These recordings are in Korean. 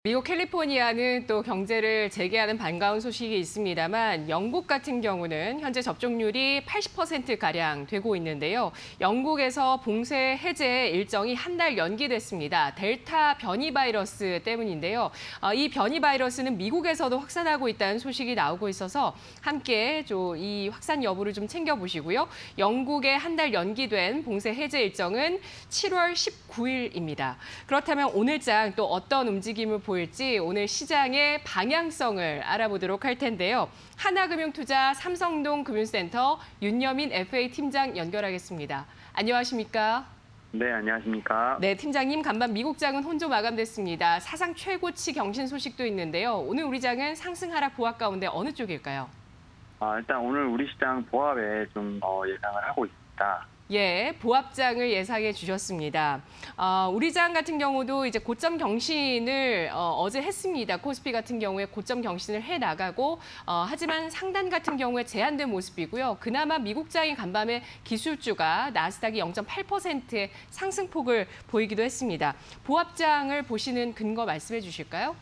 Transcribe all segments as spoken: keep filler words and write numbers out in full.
미국 캘리포니아는 또 경제를 재개하는 반가운 소식이 있습니다만 영국 같은 경우는 현재 접종률이 팔십 퍼센트가량 되고 있는데요. 영국에서 봉쇄 해제 일정이 한 달 연기됐습니다. 델타 변이 바이러스 때문인데요. 이 변이 바이러스는 미국에서도 확산하고 있다는 소식이 나오고 있어서 함께 이 확산 여부를 좀 챙겨보시고요. 영국의 한 달 연기된 봉쇄 해제 일정은 칠월 십구일입니다. 그렇다면 오늘장 또 어떤 움직임을 보일지 보일지 오늘 시장의 방향성을 알아보도록 할 텐데요. 하나금융투자 삼성동 금융센터 윤여민 에프에이 팀장 연결하겠습니다. 안녕하십니까? 네, 안녕하십니까? 네, 팀장님, 간밤 미국장은 혼조 마감됐습니다. 사상 최고치 경신 소식도 있는데요. 오늘 우리 장은 상승 하락 보합 가운데 어느 쪽일까요? 아, 일단 오늘 우리 시장 보합에 좀 어, 예상을 하고 있습니다. 예, 보합장을 예상해 주셨습니다. 어, 우리 장 같은 경우도 이제 고점 경신을 어, 제 했습니다. 코스피 같은 경우에 고점 경신을 해 나가고 어, 하지만 상단 같은 경우에 제한된 모습이고요. 그나마 미국 장이 간밤에 기술주가 나스닥이 영 점 팔 퍼센트의 상승폭을 보이기도 했습니다. 보합장을 보시는 근거 말씀해 주실까요?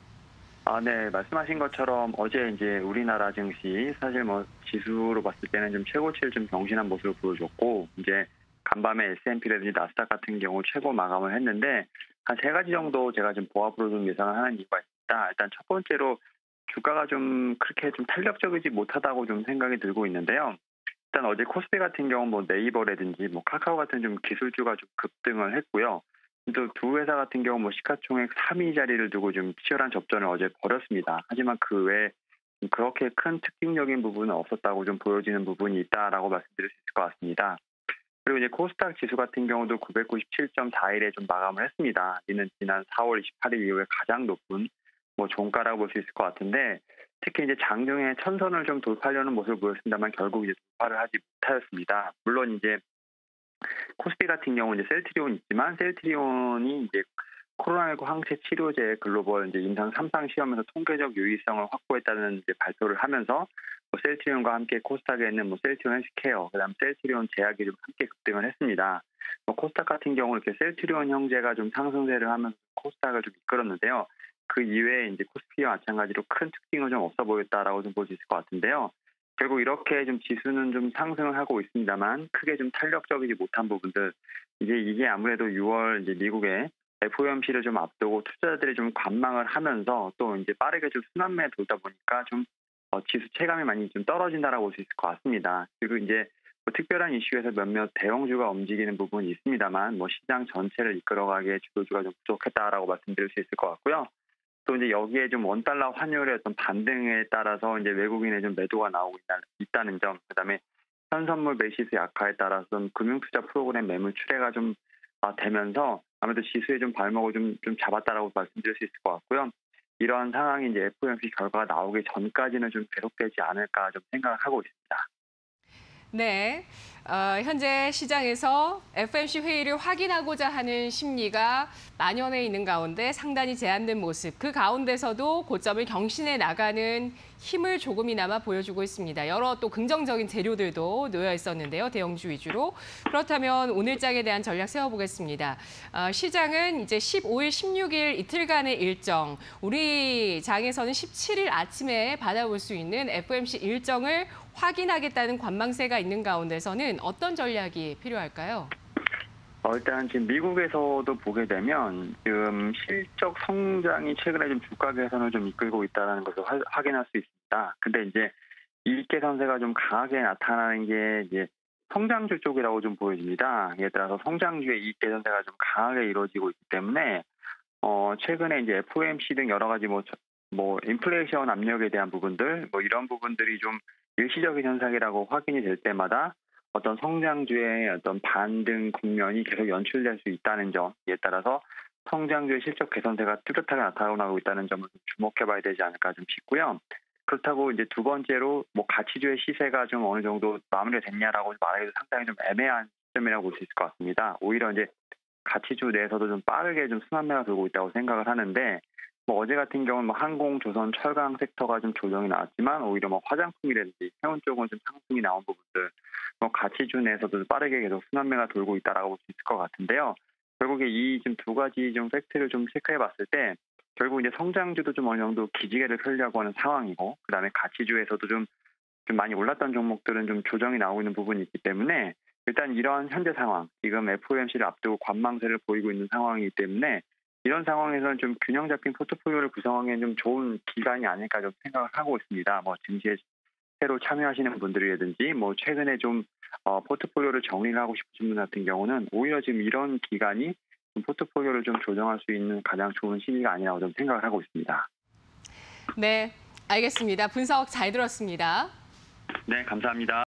아, 네, 말씀하신 것처럼 어제 이제 우리나라 증시 사실 뭐 지수로 봤을 때는 좀 최고치를 좀 경신한 모습을 보여줬고 이제 간밤에 에스 앤 피라든지 나스닥 같은 경우 최고 마감을 했는데 한 세 가지 정도 제가 좀 보합으로 좀 예상을 하는 이유가 있습니다. 일단 첫 번째로 주가가 좀 그렇게 좀 탄력적이지 못하다고 좀 생각이 들고 있는데요. 일단 어제 코스피 같은 경우 뭐 네이버라든지 뭐 카카오 같은 좀 기술주가 좀 급등을 했고요. 또 두 회사 같은 경우 뭐 시가총액 삼 위 자리를 두고 좀 치열한 접전을 어제 벌였습니다. 하지만 그 외에 그렇게 큰 특징적인 부분은 없었다고 좀 보여지는 부분이 있다라고 말씀드릴 수 있을 것 같습니다. 그리고 이제 코스닥 지수 같은 경우도 구백구십칠 점 사일에 좀 마감을 했습니다. 이는 지난 사월 이십팔일 이후에 가장 높은 뭐 종가라고 볼 수 있을 것 같은데 특히 이제 장중에 천선을 좀 돌파하려는 모습을 보였습니다만 결국 이제 돌파를 하지 못하였습니다. 물론 이제 코스피 같은 경우 이제 셀트리온이 있지만 셀트리온이 이제 코로나십구 항체 치료제 글로벌 이제 임상 삼 상 시험에서 통계적 유의성을 확보했다는 이제 발표를 하면서 뭐 셀트리온과 함께 코스닥에 있는 뭐 셀트리온 헬스케어, 그다음 셀트리온 제약이 좀 함께 급등을 했습니다. 뭐 코스닥 같은 경우 이렇게 셀트리온 형제가 좀 상승세를 하면서 코스닥을 좀 이끌었는데요. 그 이외에 이제 코스피와 마찬가지로 큰 특징은 좀 없어 보였다라고 좀 볼 수 있을 것 같은데요. 결국 이렇게 좀 지수는 좀 상승을 하고 있습니다만 크게 좀 탄력적이지 못한 부분들 이제 이게 아무래도 유월 이제 미국의 에프 오 엠 씨를 좀 앞두고 투자자들이 좀 관망을 하면서 또 이제 빠르게 좀 순환매에 돌다 보니까 좀 어, 지수 체감이 많이 좀 떨어진다라고 볼 수 있을 것 같습니다. 그리고 이제 뭐 특별한 이슈에서 몇몇 대형주가 움직이는 부분이 있습니다만 뭐 시장 전체를 이끌어가기에 주도주가 좀 부족했다라고 말씀드릴 수 있을 것 같고요. 또 이제 여기에 좀 원달러 환율의 어떤 반등에 따라서 이제 외국인의 좀 매도가 나오고 있다는 점, 그다음에 현선물 베이시스 약화에 따라서 좀 금융투자 프로그램 매물 출회가 좀 되면서 아무래도 지수에 좀 발목을 좀, 좀 잡았다라고 말씀드릴 수 있을 것 같고요. 이러한 상황이 이제 에프 오 엠 씨 결과가 나오기 전까지는 좀 계속되지 않을까 좀 생각을 하고 있습니다. 네, 어, 현재 시장에서 에프 오 엠 씨 회의를 확인하고자 하는 심리가 만연해 있는 가운데 상당히 제한된 모습, 그 가운데서도 고점을 경신해 나가는 힘을 조금이나마 보여주고 있습니다. 여러 또 긍정적인 재료들도 놓여 있었는데요, 대형주 위주로. 그렇다면 오늘장에 대한 전략 세워보겠습니다. 어, 시장은 이제 십오일, 십육일 이틀간의 일정, 우리 장에서는 십칠일 아침에 받아볼 수 있는 에프 오 엠 씨 일정을 확인하겠다는 관망세가 있는 가운데서는 어떤 전략이 필요할까요? 어, 일단 지금 미국에서도 보게 되면 지금 실적 성장이 최근에 좀 주가 개선을 좀 이끌고 있다는 것을 화, 확인할 수 있습니다. 근데 이제 이익 개선세가 좀 강하게 나타나는 게 이제 성장주 쪽이라고 좀 보여집니다. 예를 들어서 성장주의 이익 개선세가 좀 강하게 이루어지고 있기 때문에 어, 최근에 이제 에프 오 엠 씨 등 여러 가지 뭐, 뭐 인플레이션 압력에 대한 부분들, 뭐 이런 부분들이 좀 일시적인 현상이라고 확인이 될 때마다 어떤 성장주의 어떤 반등 국면이 계속 연출될 수 있다는 점에 따라서 성장주의 실적 개선세가 뚜렷하게 나타나고 있다는 점을 좀 주목해봐야 되지 않을까 좀 싶고요. 그렇다고 이제 두 번째로 뭐 가치주의 시세가 좀 어느 정도 마무리가 됐냐라고 말하기도 상당히 좀 애매한 시점이라고 볼 수 있을 것 같습니다. 오히려 이제 가치주 내에서도 좀 빠르게 좀 순환매가 돌고 있다고 생각을 하는데 뭐 어제 같은 경우는 뭐 항공, 조선, 철강 섹터가 좀 조정이 나왔지만 오히려 뭐 화장품이라든지 해운 쪽은 좀 상승이 나온 부분들, 뭐 가치주 내에서도 빠르게 계속 순환매가 돌고 있다라고 볼 수 있을 것 같은데요. 결국에 이 좀 두 가지 좀 팩트를 좀 체크해봤을 때 결국 이제 성장주도 좀 어느 정도 기지개를 펴려고 하는 상황이고, 그다음에 가치주에서도 좀, 좀 많이 올랐던 종목들은 좀 조정이 나오고 있는 부분이 있기 때문에 일단 이런 현재 상황, 지금 에프오엠씨를 앞두고 관망세를 보이고 있는 상황이기 때문에 이런 상황에서는 좀 균형 잡힌 포트폴리오를 구성하기엔 좀 좋은 기간이 아닐까 좀 생각을 하고 있습니다. 뭐 증시에 새로 참여하시는 분들이라든지 뭐 최근에 좀 어, 포트폴리오를 정리를 하고 싶으신 분 같은 경우는 오히려 지금 이런 기간이 좀 포트폴리오를 좀 조정할 수 있는 가장 좋은 시기가 아니라고 좀 생각을 하고 있습니다. 네, 알겠습니다. 분석 잘 들었습니다. 네, 감사합니다.